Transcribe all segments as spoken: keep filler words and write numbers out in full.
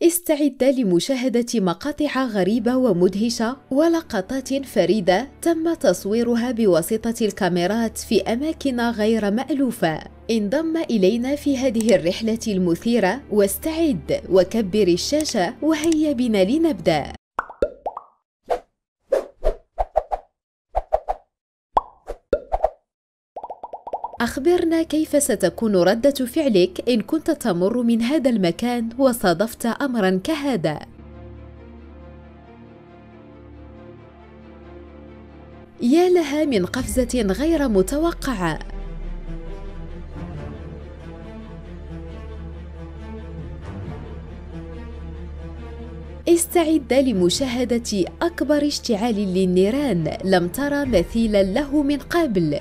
استعد لمشاهدة مقاطع غريبة ومدهشة ولقطات فريدة تم تصويرها بواسطة الكاميرات في أماكن غير مألوفة. انضم إلينا في هذه الرحلة المثيرة واستعد وكبر الشاشة وهيا بنا لنبدأ. أخبرنا كيف ستكون ردة فعلك إن كنت تمر من هذا المكان وصادفت أمراً كهذا. يا لها من قفزة غير متوقعة! استعد لمشاهدة أكبر اشتعال للنيران لم ترى مثيلاً له من قبل.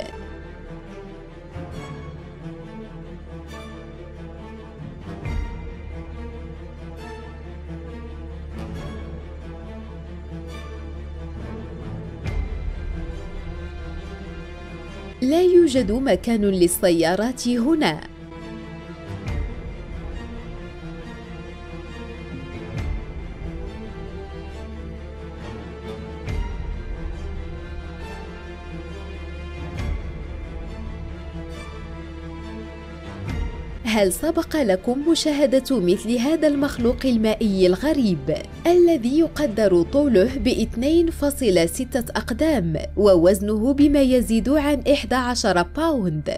لا يوجد مكان للسيارات هنا. هل سبق لكم مشاهدة مثل هذا المخلوق المائي الغريب الذي يقدر طوله باثنين فاصلة ستة أقدام ووزنه بما يزيد عن إحدى عشرة باوند؟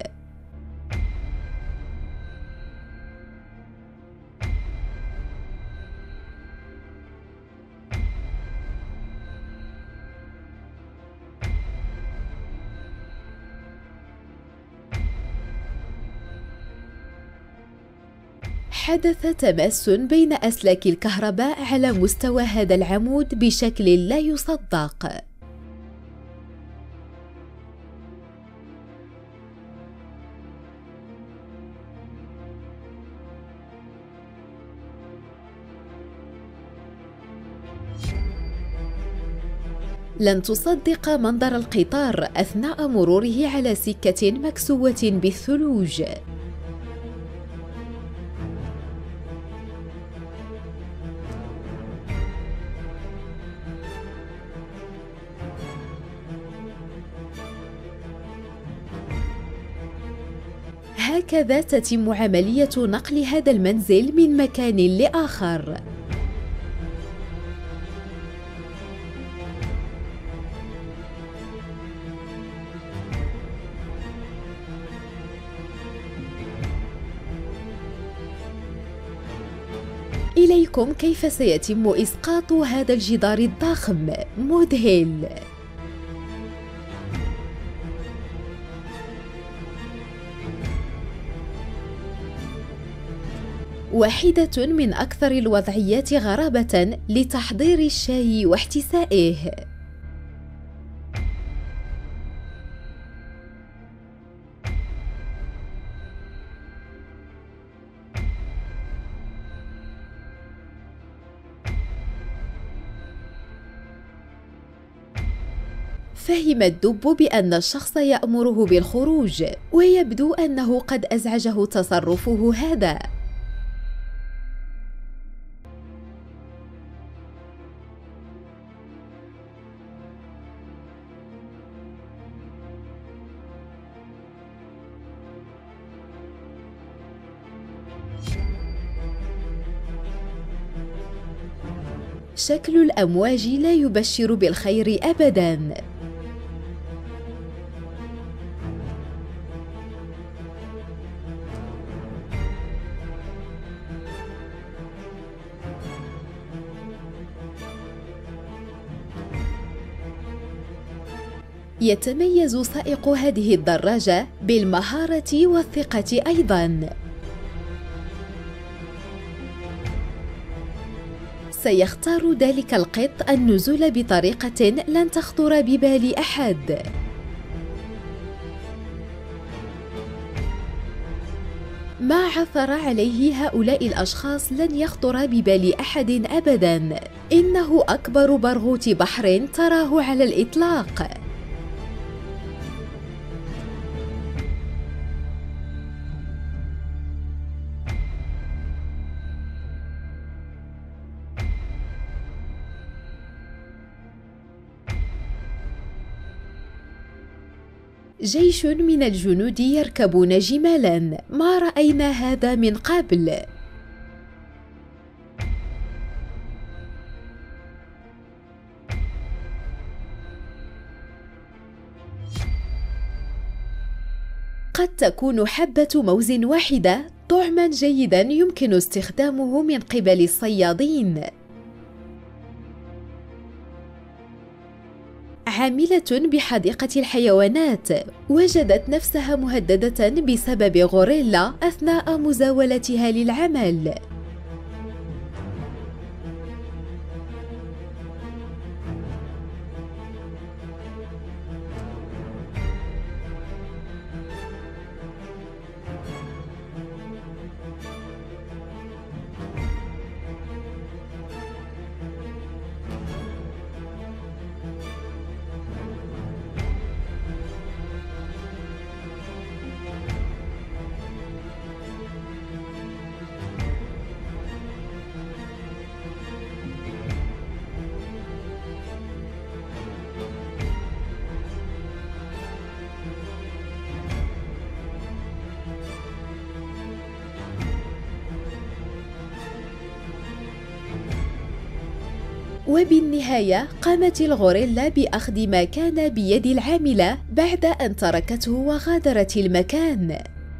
حدث تماس بين أسلاك الكهرباء على مستوى هذا العمود بشكل لا يصدق. لن تصدق منظر القطار أثناء مروره على سكة مكسوة بالثلوج. هكذا تتم عملية نقل هذا المنزل من مكان لآخر. إليكم كيف سيتم إسقاط هذا الجدار الضخم، مذهل. واحدة من أكثر الوضعيات غرابة لتحضير الشاي واحتسائه. فهم الدب بأن الشخص يأمره بالخروج، ويبدو أنه قد أزعجه تصرفه هذا. شكل الأمواج لا يبشر بالخير أبداً. يتميز سائق هذه الدراجة بالمهارة والثقة أيضاً. سيختار ذلك القط النزول بطريقة لن تخطر ببال أحد. ما عثر عليه هؤلاء الأشخاص لن يخطر ببال أحد أبداً. إنه أكبر برغوث بحر تراه على الإطلاق. جيش من الجنود يركبون جمالا، ما رأينا هذا من قبل. قد تكون حبة موز واحدة طعما جيدا يمكن استخدامه من قبل الصيادين. عاملة بحديقة الحيوانات وجدت نفسها مهددة بسبب غوريلا أثناء مزاولتها للعمل. وبالنهاية قامت الغوريلا بأخذ ما كان بيد العاملة بعد أن تركته وغادرت المكان.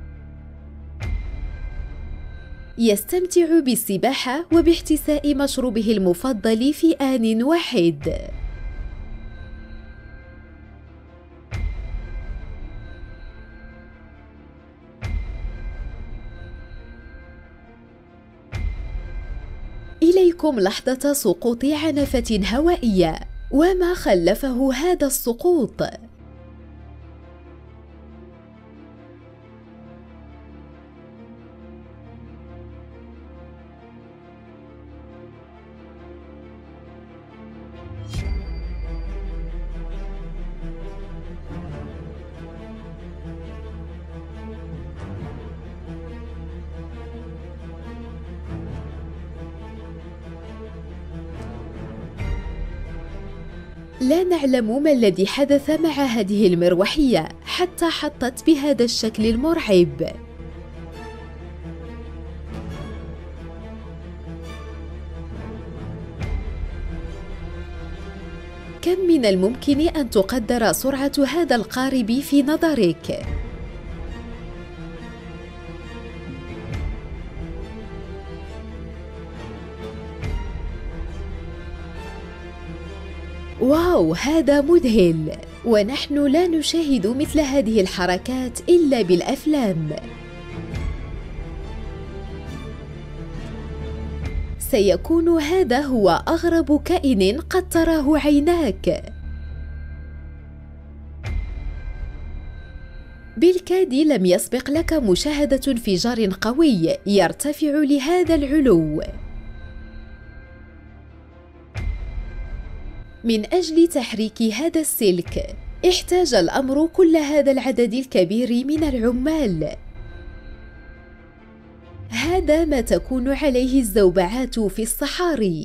يستمتع بالسباحة وباحتساء مشروبه المفضل في آن واحد. إليكم لحظة سقوط عنفة هوائية وما خلفه هذا السقوط. لا نعلم ما الذي حدث مع هذه المروحية حتى حطت بهذا الشكل المرعب. كم من الممكن أن تقدر سرعة هذا القارب في نظرك؟ واو، هذا مذهل، ونحن لا نشاهد مثل هذه الحركات إلا بالأفلام. سيكون هذا هو أغرب كائن قد تراه عيناك. بالكاد لم يسبق لك مشاهدة انفجار قوي يرتفع لهذا العلو. من أجل تحريك هذا السلك احتاج الأمر كل هذا العدد الكبير من العمال. هذا ما تكون عليه الزوبعات في الصحاري.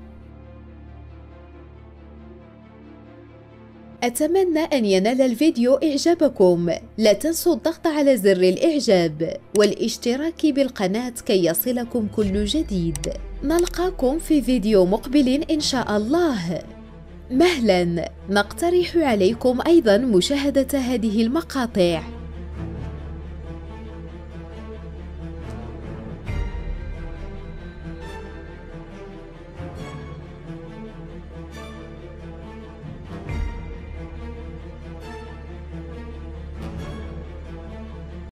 أتمنى أن ينال الفيديو إعجابكم. لا تنسوا الضغط على زر الإعجاب والاشتراك بالقناة كي يصلكم كل جديد. نلقاكم في فيديو مقبل إن شاء الله. مهلا، نقترح عليكم أيضا مشاهدة هذه المقاطع.